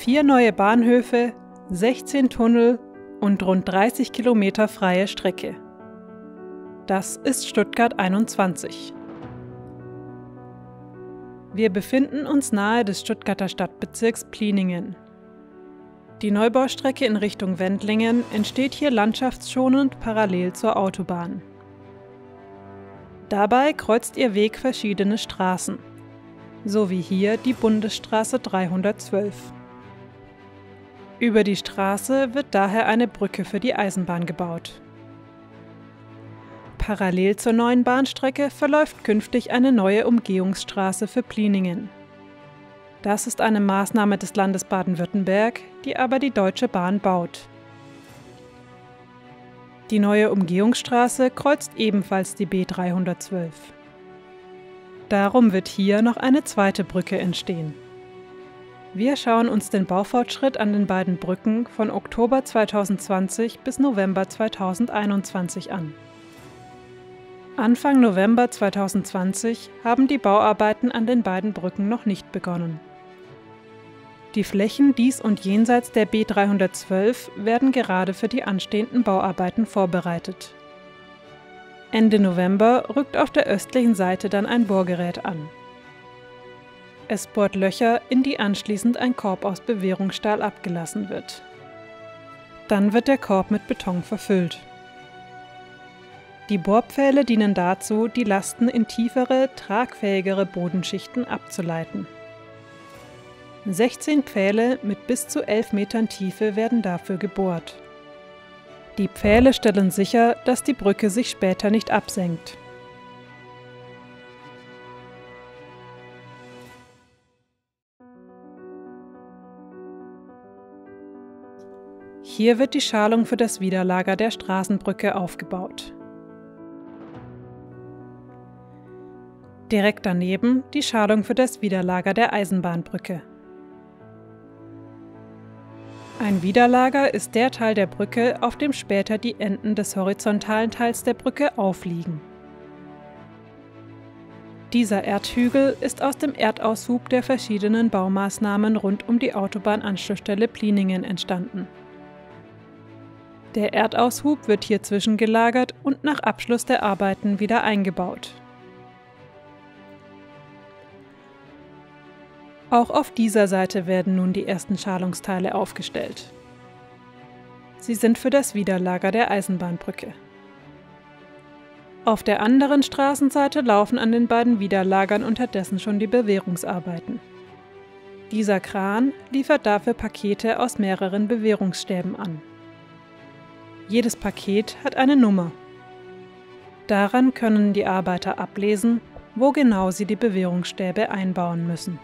4 neue Bahnhöfe, 16 Tunnel und rund 30 Kilometer freie Strecke. Das ist Stuttgart 21. Wir befinden uns nahe des Stuttgarter Stadtbezirks Pliningen. Die Neubaustrecke in Richtung Wendlingen entsteht hier landschaftsschonend parallel zur Autobahn. Dabei kreuzt ihr Weg verschiedene Straßen, so wie hier die Bundesstraße 312. Über die Straße wird daher eine Brücke für die Eisenbahn gebaut. Parallel zur neuen Bahnstrecke verläuft künftig eine neue Umgehungsstraße für Pliningen. Das ist eine Maßnahme des Landes Baden-Württemberg, die aber die Deutsche Bahn baut. Die neue Umgehungsstraße kreuzt ebenfalls die B312. Darum wird hier noch eine zweite Brücke entstehen. Wir schauen uns den Baufortschritt an den beiden Brücken von Oktober 2020 bis November 2021 an. Anfang November 2020 haben die Bauarbeiten an den beiden Brücken noch nicht begonnen. Die Flächen dies und jenseits der B312 werden gerade für die anstehenden Bauarbeiten vorbereitet. Ende November rückt auf der östlichen Seite dann ein Bohrgerät an. Es bohrt Löcher, in die anschließend ein Korb aus Bewehrungsstahl abgelassen wird. Dann wird der Korb mit Beton verfüllt. Die Bohrpfähle dienen dazu, die Lasten in tiefere, tragfähigere Bodenschichten abzuleiten. 16 Pfähle mit bis zu 11 Metern Tiefe werden dafür gebohrt. Die Pfähle stellen sicher, dass die Brücke sich später nicht absenkt. Hier wird die Schalung für das Widerlager der Straßenbrücke aufgebaut. Direkt daneben die Schalung für das Widerlager der Eisenbahnbrücke. Ein Widerlager ist der Teil der Brücke, auf dem später die Enden des horizontalen Teils der Brücke aufliegen. Dieser Erdhügel ist aus dem Erdaushub der verschiedenen Baumaßnahmen rund um die Autobahnanschlussstelle Pliningen entstanden. Der Erdaushub wird hier zwischengelagert und nach Abschluss der Arbeiten wieder eingebaut. Auch auf dieser Seite werden nun die ersten Schalungsteile aufgestellt. Sie sind für das Widerlager der Eisenbahnbrücke. Auf der anderen Straßenseite laufen an den beiden Widerlagern unterdessen schon die Bewehrungsarbeiten. Dieser Kran liefert dafür Pakete aus mehreren Bewehrungsstäben an. Jedes Paket hat eine Nummer. Daran können die Arbeiter ablesen, wo genau sie die Bewehrungsstäbe einbauen müssen.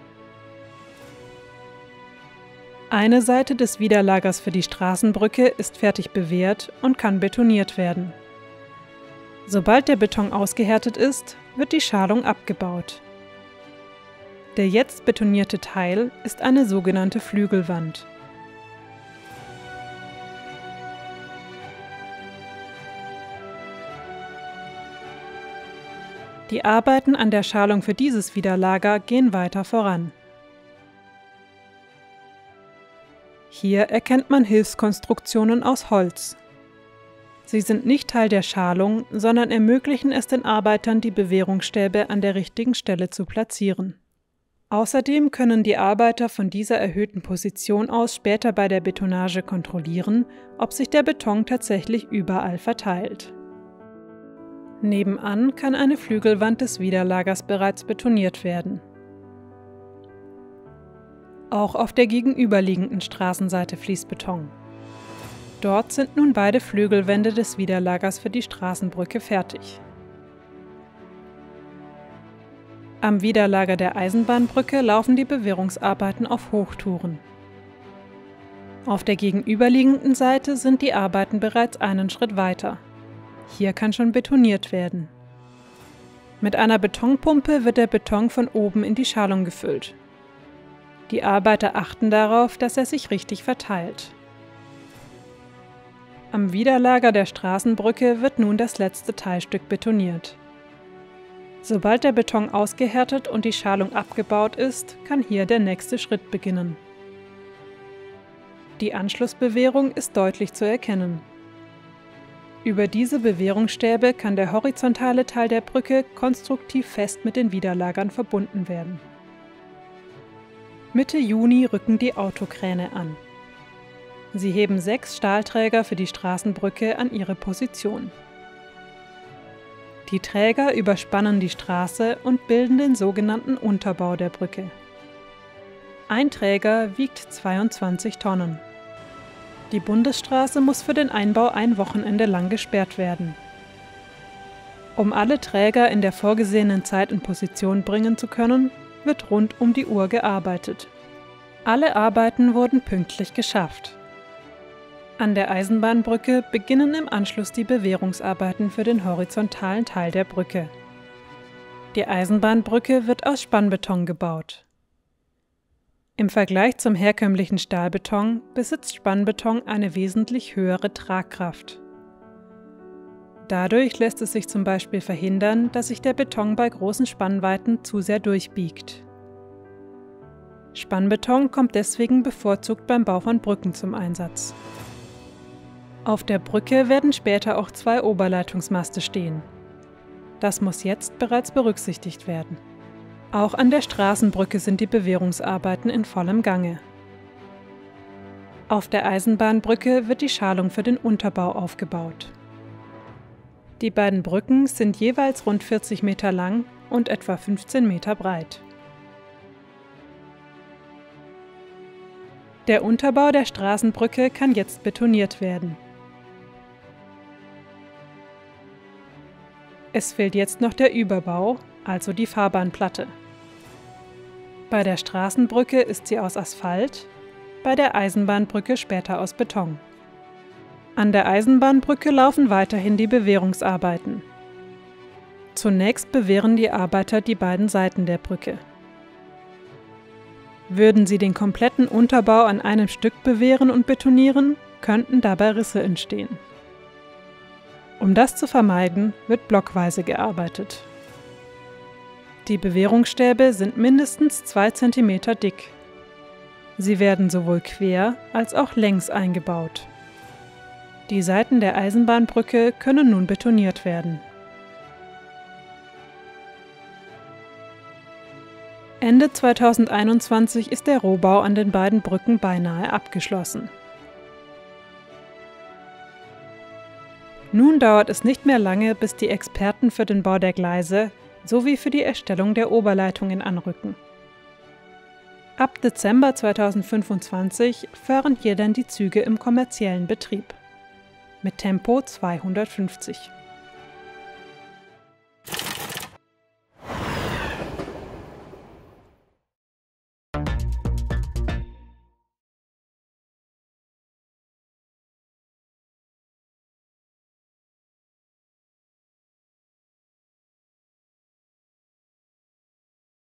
Eine Seite des Widerlagers für die Straßenbrücke ist fertig bewehrt und kann betoniert werden. Sobald der Beton ausgehärtet ist, wird die Schalung abgebaut. Der jetzt betonierte Teil ist eine sogenannte Flügelwand. Die Arbeiten an der Schalung für dieses Widerlager gehen weiter voran. Hier erkennt man Hilfskonstruktionen aus Holz. Sie sind nicht Teil der Schalung, sondern ermöglichen es den Arbeitern, die Bewehrungsstäbe an der richtigen Stelle zu platzieren. Außerdem können die Arbeiter von dieser erhöhten Position aus später bei der Betonage kontrollieren, ob sich der Beton tatsächlich überall verteilt. Nebenan kann eine Flügelwand des Widerlagers bereits betoniert werden. Auch auf der gegenüberliegenden Straßenseite fließt Beton. Dort sind nun beide Flügelwände des Widerlagers für die Straßenbrücke fertig. Am Widerlager der Eisenbahnbrücke laufen die Bewehrungsarbeiten auf Hochtouren. Auf der gegenüberliegenden Seite sind die Arbeiten bereits einen Schritt weiter. Hier kann schon betoniert werden. Mit einer Betonpumpe wird der Beton von oben in die Schalung gefüllt. Die Arbeiter achten darauf, dass er sich richtig verteilt. Am Widerlager der Straßenbrücke wird nun das letzte Teilstück betoniert. Sobald der Beton ausgehärtet und die Schalung abgebaut ist, kann hier der nächste Schritt beginnen. Die Anschlussbewehrung ist deutlich zu erkennen. Über diese Bewehrungsstäbe kann der horizontale Teil der Brücke konstruktiv fest mit den Widerlagern verbunden werden. Mitte Juni rücken die Autokräne an. Sie heben 6 Stahlträger für die Straßenbrücke an ihre Position. Die Träger überspannen die Straße und bilden den sogenannten Unterbau der Brücke. Ein Träger wiegt 22 Tonnen. Die Bundesstraße muss für den Einbau ein Wochenende lang gesperrt werden. Um alle Träger in der vorgesehenen Zeit in Position bringen zu können, wird rund um die Uhr gearbeitet. Alle Arbeiten wurden pünktlich geschafft. An der Eisenbahnbrücke beginnen im Anschluss die Bewehrungsarbeiten für den horizontalen Teil der Brücke. Die Eisenbahnbrücke wird aus Spannbeton gebaut. Im Vergleich zum herkömmlichen Stahlbeton besitzt Spannbeton eine wesentlich höhere Tragkraft. Dadurch lässt es sich zum Beispiel verhindern, dass sich der Beton bei großen Spannweiten zu sehr durchbiegt. Spannbeton kommt deswegen bevorzugt beim Bau von Brücken zum Einsatz. Auf der Brücke werden später auch 2 Oberleitungsmaste stehen. Das muss jetzt bereits berücksichtigt werden. Auch an der Straßenbrücke sind die Bewehrungsarbeiten in vollem Gange. Auf der Eisenbahnbrücke wird die Schalung für den Unterbau aufgebaut. Die beiden Brücken sind jeweils rund 40 Meter lang und etwa 15 Meter breit. Der Unterbau der Straßenbrücke kann jetzt betoniert werden. Es fehlt jetzt noch der Überbau, also die Fahrbahnplatte. Bei der Straßenbrücke ist sie aus Asphalt, bei der Eisenbahnbrücke später aus Beton. An der Eisenbahnbrücke laufen weiterhin die Bewehrungsarbeiten. Zunächst bewehren die Arbeiter die beiden Seiten der Brücke. Würden sie den kompletten Unterbau an einem Stück bewehren und betonieren, könnten dabei Risse entstehen. Um das zu vermeiden, wird blockweise gearbeitet. Die Bewehrungsstäbe sind mindestens 2 cm dick. Sie werden sowohl quer als auch längs eingebaut. Die Seiten der Eisenbahnbrücke können nun betoniert werden. Ende 2021 ist der Rohbau an den beiden Brücken beinahe abgeschlossen. Nun dauert es nicht mehr lange, bis die Experten für den Bau der Gleise sowie für die Erstellung der Oberleitungen anrücken. Ab Dezember 2025 fahren hier dann die Züge im kommerziellen Betrieb mit Tempo 250.